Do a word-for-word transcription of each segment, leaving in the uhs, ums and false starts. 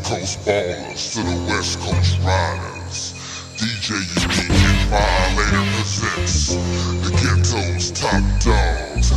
Coast ballers to the West Coast riders. D J Neek and Violator presents the ghetto's top dogs.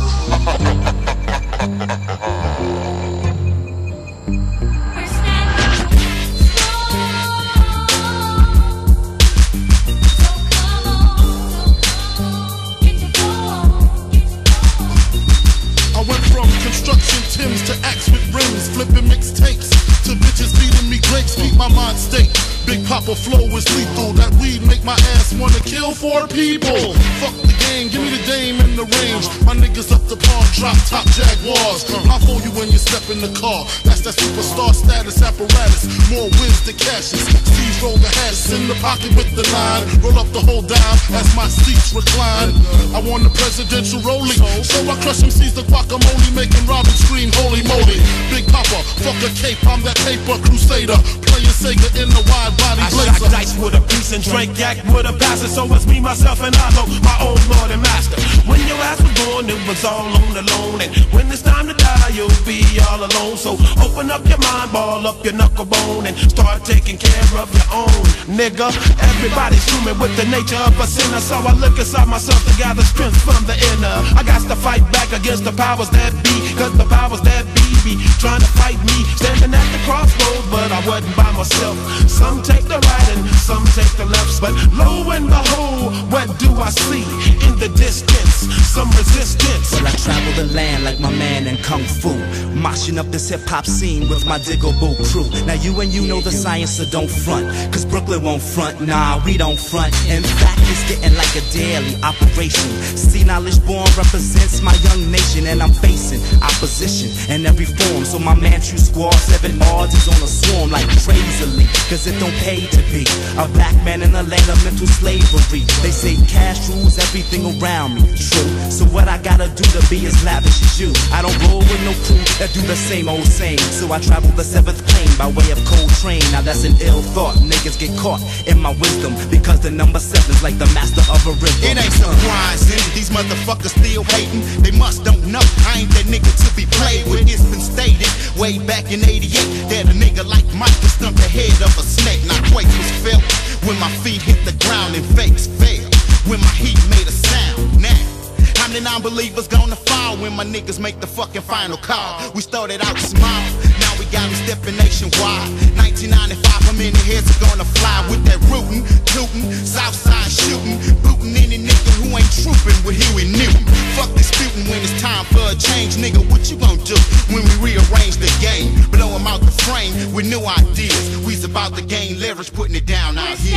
I went from construction Tims to axe with rims, flipping mixtapes to bitches feeding me grapes, keep my mind state. Big Papa flow is lethal, that weed make my ass wanna kill four people. Fuck the game, give me the dame in the range. My niggas up the pawn, drop top Jaguars. I'll fool you when you step in the car, that's that superstar status apparatus. More whiz than cashes, Steve's roll the hash in the pocket with the line. Roll up the whole dime as my seats recline. I want a presidential rollie, so I crush M C's the guacamole, making Robin scream holy moly. Big Papa, fuck a cape, I'm that paper crusader, playing Sega in the wide body blazer. I shot dice with a piece and drank yak with a passer, so it's me, myself, and I know my own Lord and Master. When your ass was born, it was all on alone, and when it's time to die, you'll be all alone. So open up your mind, ball up your knuckle bone, and start taking care of your own, nigga. Everybody's human with the nature of a sinner, so I look inside myself to gather strength from the inner. I got to fight back against the powers that be, cause the powers that be be trying to fight me, standing at the crossroads, but I wasn't by myself. Some take the right and some take the left, but lo and behold, what do I see in the distance? Some resistance. Well, I travel the land like my man in Kung Fu, moshing up this hip-hop scene with my Diggable crew. Now you and you know the science, so don't front, cause Brooklyn won't front, nah, we don't front. In fact, it's getting like a daily operation. See, knowledge born represents my young nation, and I'm facing opposition in every form. So my man True Squad, seven odds is on a swarm like crazily, cause it don't pay to be a black man in a land of mental slavery. They say cash rules everything around me, true. So what I gotta do to be as lavish as you? I don't roll with no crew that do the same old same. So I travel the seventh plane by way of Coltrane. Now that's an ill thought, niggas get caught in my wisdom, because the number seven's like the master of a rhythm. It ain't surprising, these motherfuckers still hating. They must don't know, I ain't that nigga to be played with. It's been stated way back in eighty-eight that a nigga like Mike could stump the head of a snake. Not quake was felt when my feet hit the ground and fakes fail, when my heat made a sound. Now how many non-believers gonna fall when my niggas make the fucking final call? We started out small, now we got them stepping nationwide. Nineteen ninety-five, how many heads are gonna fly with that rootin', tootin', Southside shootin', bootin' any nigga who ain't troopin' with Huey Newton. Fuck disputin' when it's time for a change, nigga. What you gon' do when we rearrange the game? Blow 'em out the frame with new ideas. We's about to gain leverage, putting it down out here.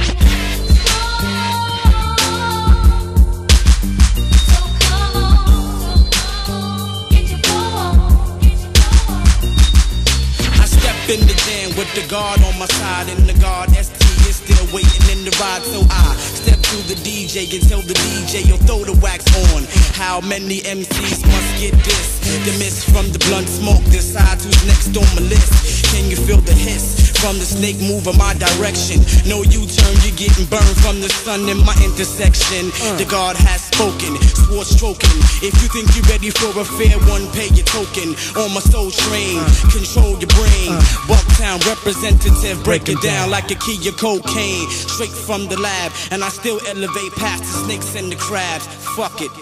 In the jam with the guard on my side, and the guard S T is still waiting in the ride. So I step through the D J and tell the D J, yo, throw the wax on. How many M Cs must get this? The mist from the blunt smoke decides who's next on my list. Can you feel the hiss from the snake moving my direction? No U-turn, you're getting burned from the sun in my intersection. The guard has spoken, sword stroking. If you think you're ready for a fair one, pay your token. On my soul train, control your brain. Bucktown representative, break it down like a key of cocaine. Straight from the lab, and I still elevate past the snakes and the crabs. Fuck it.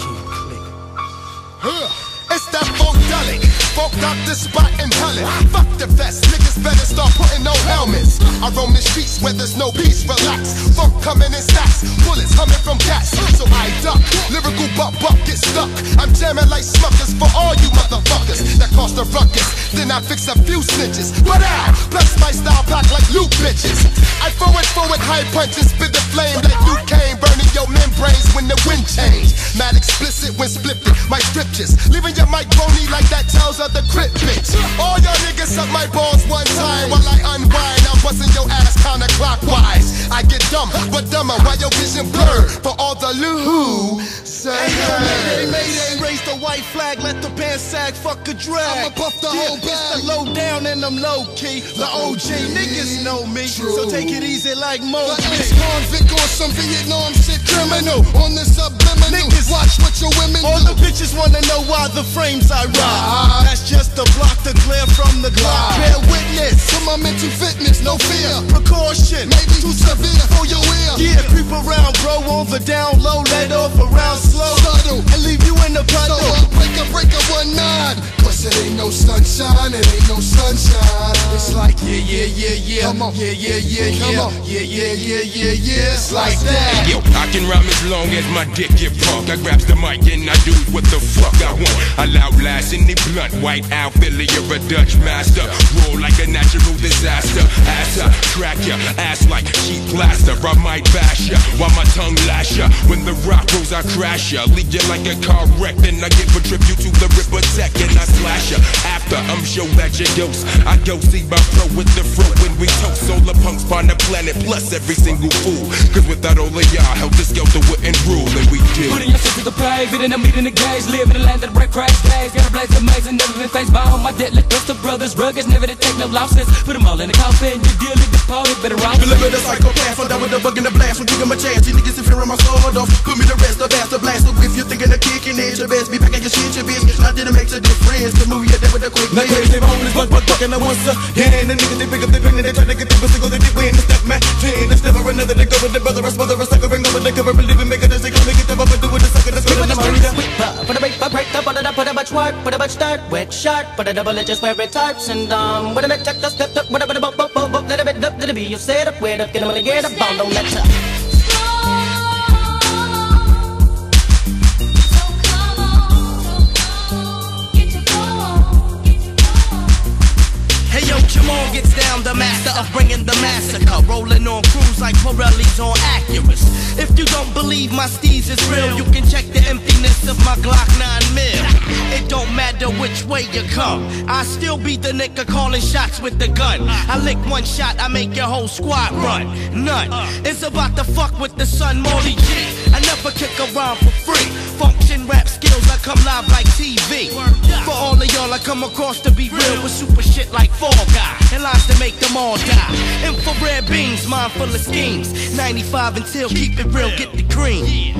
It's that funkadelic, folk out this spot and hellin'. Fuck the vest, niggas better start putting no helmets. I roam the streets where there's no peace, relax. Funk coming in stacks, bullets humming from cats. So I duck, lyrical butt buck get stuck. I'm jamming like smuckers for all you motherfuckers that cost a ruckus. Then I fix a few snitches. But I plus my style pack like Luke bitches. I forward forward high punches, spit the flame like Luke Kane, burning your membranes when the wind change. Mad explicit when splitting my scriptures, leaving your mic bony like that tells of the crit bitch. All y'all niggas suck my balls one time while I unwind. I'm busting your ass counterclockwise. I get dumb, but dumber while your vision blurred for all the loo. Say hey, Mayday, raise the white flag, let the pants sag, fuck a drag. I'ma puff the yeah, whole bag. It's the low down and I'm low key. The O G niggas know me, True. so take it easy like Mo. The ex-convict on some Vietnam shit criminal on the subliminal. Niggas, watch what your women all do. the bitches wanna know why the frames I rock. That's just a block to clear from the clock. Bear witness to I'ma mention fitness, no fear. Precaution, Maybe too severe for your ear. yeah, creep around, bro, on the down low, let off around slow, Subtle. and leave you in the So puddle. uh, break a break a one nine. Cause it ain't no sunshine, it ain't no sunshine. It's like yeah, yeah, yeah, yeah, Come on. yeah, yeah, yeah, Come yeah, on. yeah, yeah, yeah, yeah, yeah. It's like that. Yo, I can rhyme as long as my dick get punk. I grabs the mic and I do what the fuck I want. I loud blast in the blunt, white outfiller, you're a Dutch master. Roll like a natural disaster. Ass up, crack ya, ass like cheap plaster. I might bash ya, while my tongue lash ya. When the rock rolls, I crash ya. Leave ya like a car wreck, then I give a tribute to the Ripper Tech and I slash ya. After I'm sure that you dose, I go see my pro with the fro when we toast. Solar punks on the planet, plus every single fool. Cause without all of y'all, hell the skelter wouldn't rule, and we do. Putting your shit to the pave, hitting them, meeting the gaze. Live in the land of the break crash days. Got a blaze amazing, never been faced by all my deadly the brothers, ruggeds, never to take no losses. Put them all in the coffin, you deal with the party, better rock. Deliver the psychopath, I'm down with the bug in the blast. We'll give him a chance, you niggas in fear of my sword off. Put me the rest, the bastard blast. So if you're thinking of kicking it, your best be back at your shit, your bitch. I didn't make a difference, the movie you did with a quick Like crazy, they boneless, but but fucking I want some. Yeah, and the niggas they pick up the pen and they try to get the pussy, go they dip in the step man. Ten, there's never another, they go with the brother, I smother, a sucker, bring over the cover, believe it, make it, they come, make it, up and do with the sucker, that's good, and I'm Put a break, put a break, put a put a much work, put a much start, wet shark, put a double just where it types and um, what a bit check the step up, what a bit of boop boop boop, little bit up, little bit you set up, wait up, get them to get up, bound, don't let up. Hey yo, Jamal gets down, the master of bringing the massacre. Rolling on crews like Pirelli's on Accurus. If you don't believe my steez is real, you can check the emptiness of my Glock nine mil. It don't matter which way you come, I still be the nigga calling shots with the gun. I lick one shot, I make your whole squad run. None. It's about to fuck with the son, Molly G. I never kick around for free. Function rap skills, I come live like T V. For all of y'all, I come across to be real with super shit like Fall Guy and lines to make them all die. Infrared beams, mind full of schemes. ninety-five until keep it real, get the cream.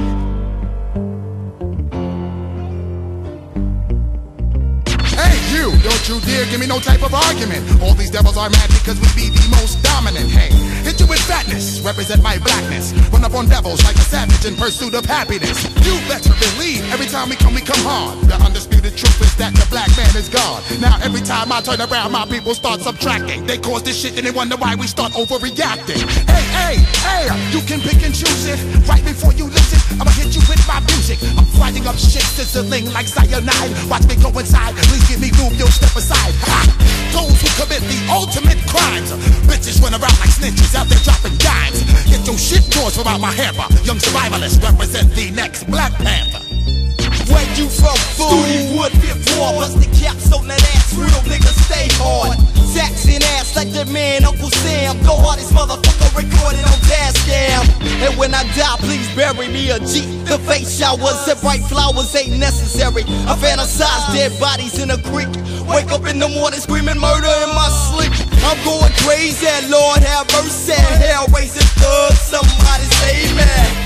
Hey you, don't you dare give me no type of argument. All these devils are mad because we be the most dominant. Hey, hit you with fatness, represent my blackness. Run up on devils like a savage in pursuit of happiness. You better believe every time we come, we come hard. The undisputed truth is that the black man is God. Now every time I turn around, my people start subtracting. They cause this shit and they wonder why we start overreacting. Hey, hey, hey, you can pick and choose it. Right before you lose it, I'ma hit you with my music. I'm frying up shit, sizzling like cyanide. Watch me go inside, please give me room, yo, step aside. Ha! Those who commit the ultimate crimes. Bitches run around like snitches out there dropping dimes. Get your shit yours from out my hamper. Young survivalists represent the next Black Panther. Where you from, fool? Studi Wood, fifth wall, busted caps on that ass, real niggas stay hard. Saxon ass like that man, Uncle Sam. Go hardest motherfucker recorded on Tascam. And when I die, please bury me a G. The face showers and bright flowers ain't necessary. I fantasize dead bodies in a creek. Wake up in the morning screaming murder in my sleep. I'm going crazy, Lord have mercy. Hell raising thugs, somebody save me.